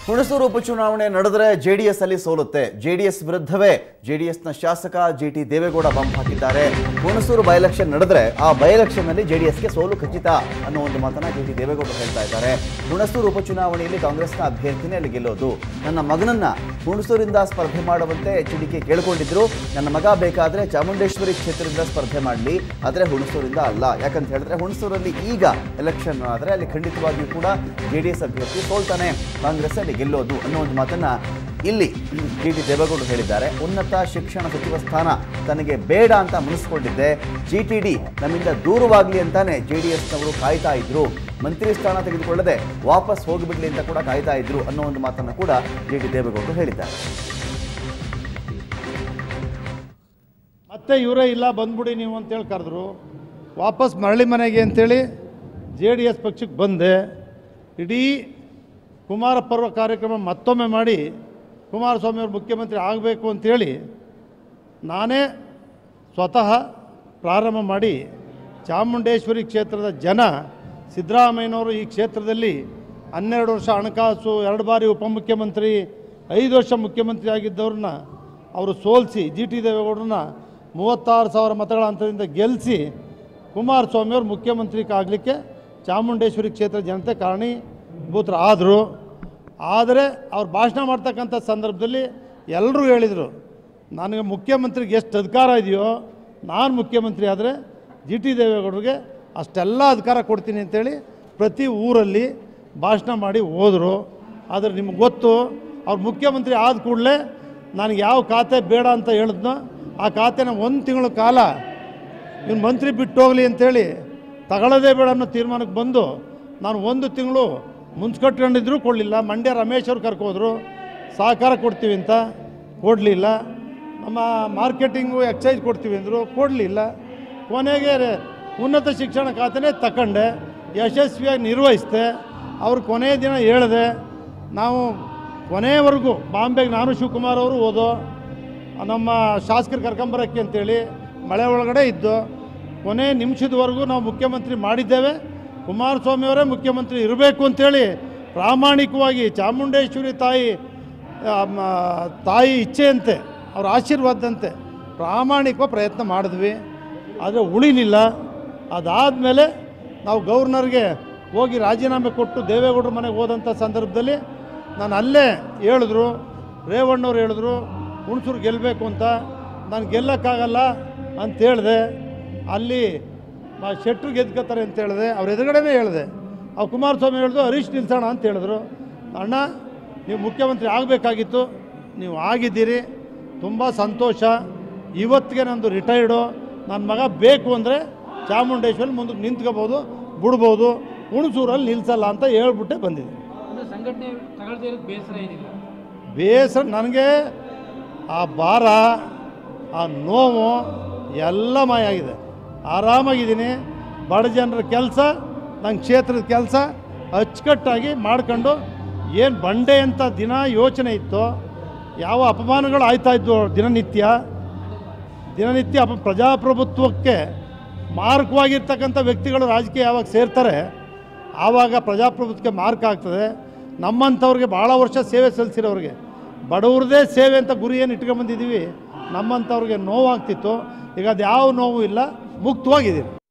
ಹುಣಸೂರು ಉಪಚುನಾವಣೆ ನಡೆದರೆ ಜೆಡಿಎಸ್ ಅಲ್ಲಿ ಸೋಲುತ್ತೆ. ಜೆಡಿಎಸ್ ವಿರುದ್ಧವೇ ಜೆಡಿಎಸ್ನ ಶಾಸಕ ಜಿಟಿ ದೇವೇಗೌಡ ಬಾಂಬ್ ಹಾಕಿದ್ದಾರೆ. ಹುಣಸೂರು ಬೈ ಎಲೆಕ್ಷನ್ ನಡೆದರೆ ಆ ಬೈ ಎಲೆಕ್ಷನ್ ನಲ್ಲಿ ಜೆಡಿಎಸ್ಗೆ ಸೋಲು ಖಚಿತ ಅನ್ನೋ ಒಂದು ಮಾತನ್ನ ಜಿಟಿ ದೇವೇಗೌಡ ಹೇಳ್ತಾ ಇದ್ದಾರೆ. ಹುಣಸೂರು ಉಪಚುನಾವಣೆಯಲ್ಲಿ ಕಾಂಗ್ರೆಸ್ನ ಅಭ್ಯರ್ಥಿನೇ ಅಲ್ಲಿ ಗೆಲ್ಲೋದು. ನನ್ನ ಮಗನನ್ನ ಹುಣಸೂರಿಂದ ಸ್ಪರ್ಧೆ ಮಾಡುವಂತೆ ಎಚ್ಡಿಕೆ ಕೇಳಿಕೊಂಡಿದ್ರು. ನನ್ನ ಮಗ ಬೇಕಾದ್ರೆ ಚಾಮುಂಡೇಶ್ವರಿ ಕ್ಷೇತ್ರದಿಂದ ಸ್ಪರ್ಧೆ ಮಾಡಲಿ, ಆದರೆ ಹುಣಸೂರಿಂದ ಅಲ್ಲ. ಯಾಕಂತ ಹೇಳಿದ್ರೆ ಹುಣಸೂರಲ್ಲಿ ಈಗ ಎಲೆಕ್ಷನ್ ಆದರೆ ಅಲ್ಲಿ ಖಂಡಿತವಾಗಿಯೂ ಕೂಡ ಜೆಡಿಎಸ್ ಅಭ್ಯರ್ಥಿ ಸೋಲ್ತಾನೆ, ಕಾಂಗ್ರೆಸ್ ಅಲ್ಲಿ ಗೆಲ್ಲೋದು ಅನ್ನೋ ಒಂದು ಮಾತನ್ನ ಇಲ್ಲಿ ಜಿಟಿ ದೇವೇಗೌಡರು ಹೇಳಿದ್ದಾರೆ. ಉನ್ನತ ಶಿಕ್ಷಣ ಸಚಿವ ಸ್ಥಾನ ತನಗೆ ಬೇಡ ಅಂತ ಮುನಿಸ್ಕೊಂಡಿದ್ದೆ. ಜಿಟಿಡಿ ನಮ್ಮಿಂದ ದೂರವಾಗಲಿ ಅಂತಾನೆ ಜೆಡಿಎಸ್ನವರು ಕಾಯ್ತಾ ಇದ್ರು. ಮಂತ್ರಿ ಸ್ಥಾನ ತೆಗೆದುಕೊಳ್ಳದೆ ವಾಪಸ್ ಹೋಗಿಬಿಡ್ಲಿ ಅಂತ ಕೂಡ ಕಾಯ್ತಾ ಇದ್ರು ಅನ್ನೋ ಒಂದು ಮಾತನ್ನು ಕೂಡ ಜಿಟಿ ದೇವೇಗೌಡರು ಹೇಳಿದ್ದಾರೆ. ಮತ್ತೆ ಇವರೇ ಇಲ್ಲ ಬಂದ್ಬಿಡಿ ನೀವು ಅಂತೇಳಿ ಕರೆದ್ರು. ವಾಪಸ್ ಮರಳಿ ಮನೆಗೆ ಅಂತೇಳಿ JDS ಪಕ್ಷಕ್ಕೆ ಬಂದೆ. ಇಡೀ ಕುಮಾರ ಪರ್ವ ಕಾರ್ಯಕ್ರಮ ಮತ್ತೊಮ್ಮೆ ಮಾಡಿ ಕುಮಾರಸ್ವಾಮಿಯವರು ಮುಖ್ಯಮಂತ್ರಿ ಆಗಬೇಕು ಅಂಥೇಳಿ ನಾನೇ ಸ್ವತಃ ಪ್ರಾರಂಭ ಮಾಡಿ ಚಾಮುಂಡೇಶ್ವರಿ ಕ್ಷೇತ್ರದ ಜನ ಸಿದ್ದರಾಮಯ್ಯನವರು ಈ ಕ್ಷೇತ್ರದಲ್ಲಿ 12 ವರ್ಷ ಹಣಕಾಸು, 2 ಬಾರಿ ಉಪಮುಖ್ಯಮಂತ್ರಿ, 5 ವರ್ಷ ಮುಖ್ಯಮಂತ್ರಿ ಆಗಿದ್ದವ್ರನ್ನ ಅವರು ಸೋಲಿಸಿ ಜಿಟಿ ದೇವೇಗೌಡರನ್ನ 36,000 ಮತಗಳ ಅಂತರದಿಂದ ಗೆಲ್ಲಿಸಿ ಕುಮಾರಸ್ವಾಮಿಯವರು ಮುಖ್ಯಮಂತ್ರಿ ಆಗಲಿಕ್ಕೆ ಚಾಮುಂಡೇಶ್ವರಿ ಕ್ಷೇತ್ರ ಜನತೆ ಕಾರಣೀಭೂತರು ಆದರು. ಆದರೆ ಅವ್ರು ಭಾಷಣ ಮಾಡ್ತಕ್ಕಂಥ ಸಂದರ್ಭದಲ್ಲಿ ಎಲ್ಲರೂ ಹೇಳಿದರು, ನನಗೆ ಮುಖ್ಯಮಂತ್ರಿಗೆ ಎಷ್ಟು ಅಧಿಕಾರ ಇದೆಯೋ ನಾನು ಮುಖ್ಯಮಂತ್ರಿ ಆದರೆ ಜಿಟಿ ದೇವೇಗೌಡರಿಗೆ ಅಷ್ಟೆಲ್ಲ ಅಧಿಕಾರ ಕೊಡ್ತೀನಿ ಅಂತೇಳಿ ಪ್ರತಿ ಊರಲ್ಲಿ ಭಾಷಣ ಮಾಡಿ ಹೋದರು. ಆದರೆ ನಿಮ್ಗೆ ಗೊತ್ತು, ಅವ್ರು ಮುಖ್ಯಮಂತ್ರಿ ಆದ ಕೂಡಲೇ ನನಗೆ ಯಾವ ಖಾತೆ ಬೇಡ ಅಂತ ಹೇಳಿದ್ನೋ ಆ ಖಾತೆನ 1 ತಿಂಗಳ ಕಾಲ ಇವ್ನು ಮಂತ್ರಿ ಬಿಟ್ಟು ಹೋಗಲಿ ಅಂಥೇಳಿ ತಗೊಳ್ಳೋದೇ ಬೇಡ ಅನ್ನೋ ತೀರ್ಮಾನಕ್ಕೆ ಬಂದು ನಾನು 1 ತಿಂಗಳು ಮುನ್ಸ್ಕಟ್ಕೊಂಡಿದ್ರು ಕೊಡಲಿಲ್ಲ. ಮಂಡ್ಯ ರಮೇಶ್ ಅವ್ರು ಕರ್ಕೋದ್ರು, ಸಹಕಾರ ಕೊಡ್ತೀವಿ ಅಂತ ಕೊಡಲಿಲ್ಲ. ನಮ್ಮ ಮಾರ್ಕೆಟಿಂಗು ಎಕ್ಸೈಸ್ ಕೊಡ್ತೀವಿ ಅಂದರು, ಕೊಡಲಿಲ್ಲ. ಕೊನೆಗೆ ಉನ್ನತ ಶಿಕ್ಷಣ ಖಾತೆನೇ ತಗೊಂಡೆ, ಯಶಸ್ವಿಯಾಗಿ ನಿರ್ವಹಿಸಿದೆ. ಅವ್ರು ಕೊನೆಯ ದಿನ ಹೇಳಿದೆ, ನಾವು ಕೊನೆಯವರೆಗೂ ಬಾಂಬೆಗೆ ನಾನು ಶಿವಕುಮಾರ್ ಅವರು ಹೋದೋ ನಮ್ಮ ಶಾಸಕರು ಕರ್ಕೊಂಬರೋಕ್ಕೆ ಅಂತೇಳಿ ಮಳೆ ಒಳಗಡೆ ಇದ್ದು ಕೊನೆ ನಿಮಿಷದವರೆಗೂ ನಾವು ಮುಖ್ಯಮಂತ್ರಿ ಮಾಡಿದ್ದೇವೆ. ಕುಮಾರಸ್ವಾಮಿಯವರೇ ಮುಖ್ಯಮಂತ್ರಿ ಇರಬೇಕು ಅಂಥೇಳಿ ಪ್ರಾಮಾಣಿಕವಾಗಿ ಚಾಮುಂಡೇಶ್ವರಿ ತಾಯಿ ಇಚ್ಛೆಯಂತೆ ಅವ್ರ ಆಶೀರ್ವಾದದಂತೆ ಪ್ರಾಮಾಣಿಕವಾಗಿ ಪ್ರಯತ್ನ ಮಾಡಿದ್ವಿ. ಆದರೆ ಉಳಿಲಿಲ್ಲ. ಅದಾದಮೇಲೆ ನಾವು ಗವರ್ನರ್ಗೆ ಹೋಗಿ ರಾಜೀನಾಮೆ ಕೊಟ್ಟು ದೇವೇಗೌಡರ ಮನೆಗೆ ಹೋದಂಥ ಸಂದರ್ಭದಲ್ಲಿ ನಾನು ಅಲ್ಲೇ ಹೇಳಿದ್ರು, ರೇವಣ್ಣವ್ರು ಹೇಳಿದ್ರು ಹುಣಸೂರು ಗೆಲ್ಲಬೇಕು ಅಂತ. ನಾನು ಗೆಲ್ಲಕ್ಕಾಗಲ್ಲ ಅಂತ ಹೇಳಿದೆ. ಅಲ್ಲಿ ಶೆಟ್ರು ಗೆದ್ಕೋತಾರೆ ಅಂತ ಹೇಳಿದೆ. ಅವ್ರ ಎದುರುಗಡೆನೇ ಹೇಳಿದೆ. ಅವ್ರು ಕುಮಾರಸ್ವಾಮಿ ಹೇಳಿದ್ರು ಹರೀಶ್ ನಿಲ್ಸೋಣ ಅಂತ ಹೇಳಿದ್ರು. ಅಣ್ಣ ನೀವು ಮುಖ್ಯಮಂತ್ರಿ ಆಗಬೇಕಾಗಿತ್ತು, ನೀವು ಆಗಿದ್ದೀರಿ, ತುಂಬ ಸಂತೋಷ. ಇವತ್ತಿಗೆ ನಂದು ರಿಟೈರ್ಡು. ನನ್ನ ಮಗ ಬೇಕು ಅಂದರೆ ಚಾಮುಂಡೇಶ್ವರಿ ಮುಂದಕ್ಕೆ ನಿಂತ್ಕೋಬೋದು, ಬಿಡ್ಬೋದು, ಹುಣಸೂರಲ್ಲಿ ನಿಲ್ಸಲ್ಲ ಅಂತ ಹೇಳ್ಬಿಟ್ಟೆ ಬಂದಿದ್ದೀನಿ. ಬೇಸರ ನನಗೆ ಆ ಭಾರ, ಆ ನೋವು ಎಲ್ಲ ಮಾಯ ಆಗಿದೆ. ಆರಾಮಾಗಿದ್ದೀನಿ. ಬಡ ಜನರ ಕೆಲಸ, ನನ್ನ ಕ್ಷೇತ್ರದ ಕೆಲಸ ಅಚ್ಚುಕಟ್ಟಾಗಿ ಮಾಡ್ಕೊಂಡು ಏನು ಬಂಡೆ ಅಂತ ದಿನ ಯೋಚನೆ ಇತ್ತು, ಯಾವ ಅಪಮಾನಗಳು ಆಯ್ತಾಯಿದ್ವು ದಿನನಿತ್ಯ ಪ್ರಜಾಪ್ರಭುತ್ವಕ್ಕೆ ಮಾರಕವಾಗಿರ್ತಕ್ಕಂಥ ವ್ಯಕ್ತಿಗಳು ರಾಜಕೀಯ ಯಾವಾಗ ಸೇರ್ತಾರೆ ಆವಾಗ ಪ್ರಜಾಪ್ರಭುತ್ವಕ್ಕೆ ಮಾರ್ಕ್ ಆಗ್ತದೆ. ನಮ್ಮಂಥವ್ರಿಗೆ ಭಾಳ ವರ್ಷ ಸೇವೆ ಸಲ್ಲಿಸಿರೋರಿಗೆ ಬಡವ್ರದೇ ಸೇವೆ ಅಂತ ಗುರಿ ಏನು ಇಟ್ಕೊಂಬಂದಿದ್ದೀವಿ. ನಮ್ಮಂಥವ್ರಿಗೆ ನೋವಾಗ್ತಿತ್ತು. ಈಗ ಅದು ಯಾವ ನೋವು ಇಲ್ಲ, ಮುಕ್ತವಾಗಿದ್ದೀವಿ.